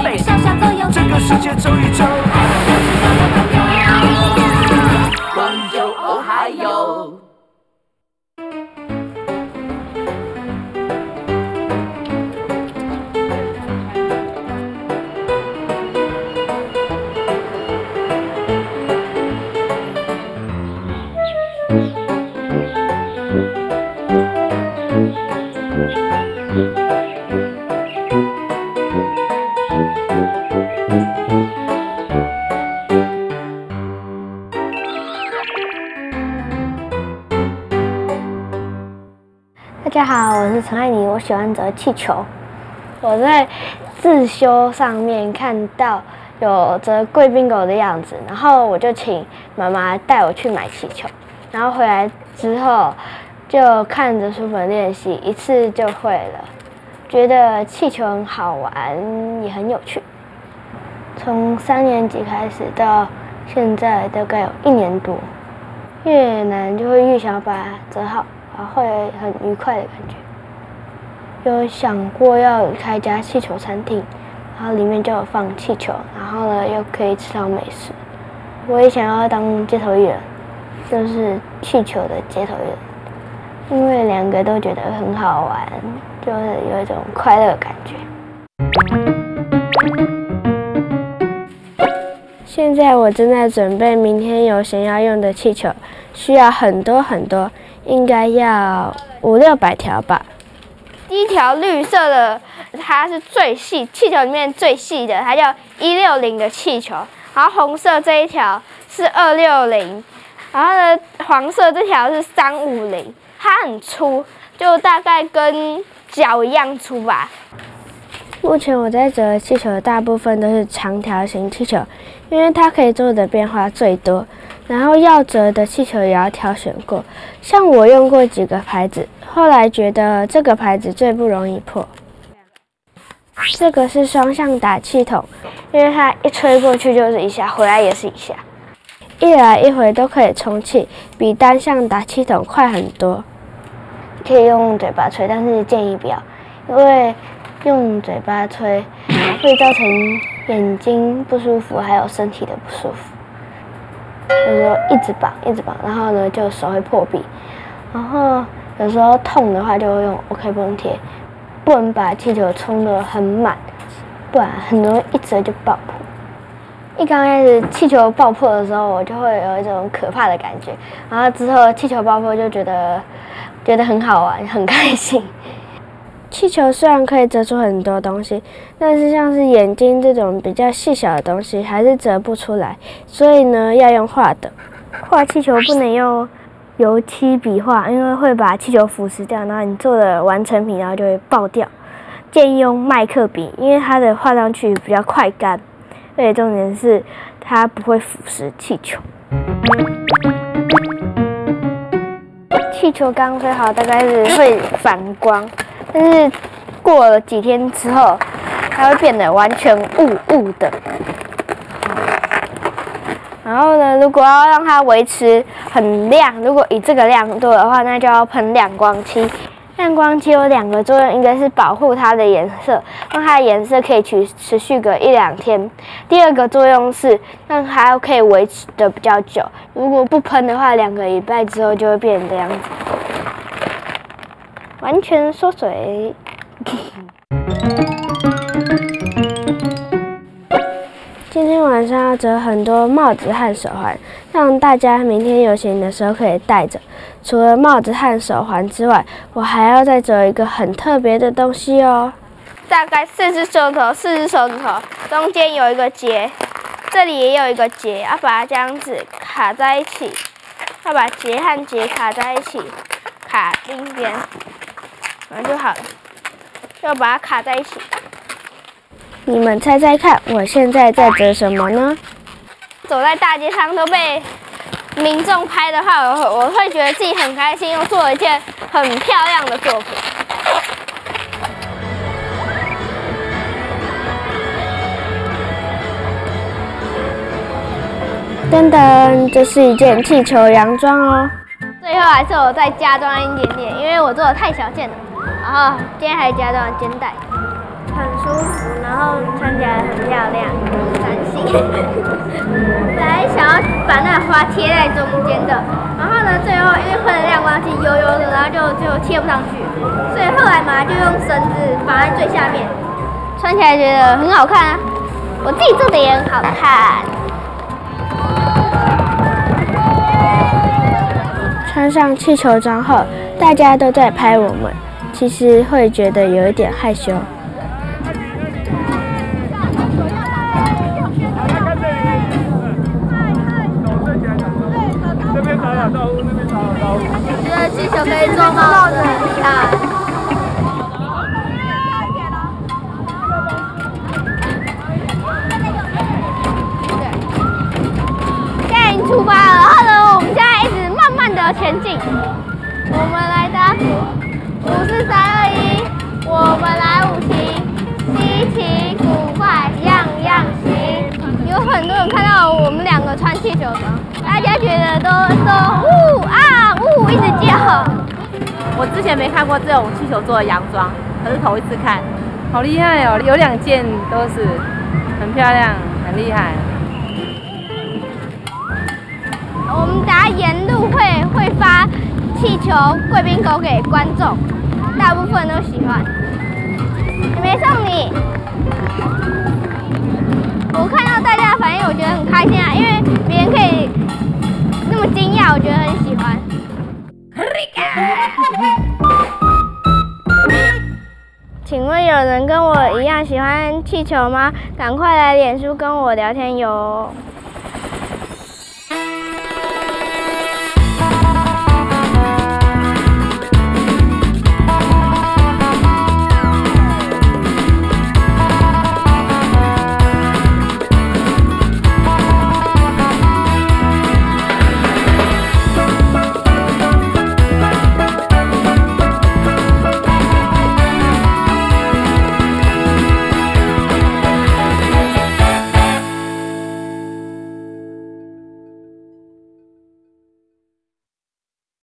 北上下左右，整个世界走一走。广州，哦嗨哟！ 大家好，我是陈爱妮，我喜欢折气球。我在自修上面看到有折贵宾狗的样子，然后我就请妈妈带我去买气球，然后回来之后就看着书本练习，一次就会了。觉得气球很好玩，也很有趣。从3年级开始到现在大概有1年多，越难就会越想要把它折好。会很愉快的感觉。有想过要开一家气球餐厅，然后里面就有放气球，然后呢又可以吃到美食。我也想要当街头艺人，就是气球的街头艺人，因为2个都觉得很好玩，就是有一种快乐的感觉。现在我正在准备明天游行要用的气球，需要很多很多。应该要500-600条吧。第一条绿色的，它是最细，气球里面最细的，它叫160的气球。然后红色这一条是260，然后呢黄色这条是350，它很粗，就大概跟脚一样粗吧。目前我在折气球的大部分都是长条形气球，因为它可以做的变化最多。然后要折的气球也要挑选过，像我用过几个牌子，后来觉得这个牌子最不容易破。这个是双向打气筒，因为它一吹过去就是一下，回来也是一下，一来一回都可以充气，比单向打气筒快很多。可以用嘴巴吹，但是建议不要，因为用嘴巴吹会造成眼睛不舒服，还有身体的不舒服。有时候一直绑，然后呢就手会破壁，然后有时候痛的话就会用 OK 绷贴，不能把气球冲得很满，不然很容易一折就爆破。一刚开始气球爆破的时候，我就会有一种可怕的感觉，然后之后气球爆破就觉得很好玩，很开心。气球虽然可以折出很多东西，但是像是眼睛这种比较细小的东西还是折不出来，所以呢要用画的。画气球不能用油漆笔画，因为会把气球腐蚀掉，然后你做的完成品然后就会爆掉。建议用麦克笔，因为它的画上去比较快干，而且重点是它不会腐蚀气球。气球刚吹好，大概是会反光。但是过了几天之后，它会变得完全雾的。然后呢，如果要让它维持很亮，如果以这个亮度的话，那就要喷亮光漆。亮光漆有2个作用，一个是保护它的颜色，让它的颜色可以持续个1-2天。第二个作用是让它可以维持的比较久。如果不喷的话，2个礼拜之后就会变成这样子。完全缩水。今天晚上要折很多帽子和手环，让大家明天游行的时候可以戴着。除了帽子和手环之外，我还要再折一个很特别的东西哦。大概4只手指头，中间有一个结，这里也有一个结，要把它这样子卡在一起，要把结和结卡在一起，卡另一边。然后就好了，要把它卡在一起。你们猜猜看，我现在在折什么呢？走在大街上都被民众拍的话，我会觉得自己很开心，又做了一件很漂亮的作品。噔噔，这是一件气球洋装哦。最后还是我再加装一点点，因为我做的太小件了。然后今天还加装肩带，很舒服，然后后穿起来很漂亮，闪星。本来想要把那个花贴在中间的，然后呢，最后因为喷了亮光剂，油油的，然后就贴不上去，所以后来嘛就用绳子绑在最下面，穿起来觉得很好看啊。我自己做的也很好看。穿上气球装后，大家都在拍我们，其实会觉得有一点害羞。 我觉得气球可以做帽子，很厉害。 现在已经出发了，然后呢，我们现在一直慢慢的前进。我们来打鼓，5、4、3、2、1，我们来舞旗，稀奇古怪样样行。有很多人看到我们2个穿气球装，大家觉得都呜啊呜一直叫。 我之前没看过这种气球做的洋装，可是头一次看，好厉害哦！有2件都是很漂亮，很厉害。 我们等下沿路会发气球贵宾狗给观众，大部分都喜欢。也没送你。我看到大家的反应，我觉得很开心啊，因为别人可以那么惊讶，我觉得很喜欢。请问有人跟我一样喜欢气球吗？赶快来脸书跟我聊天哟。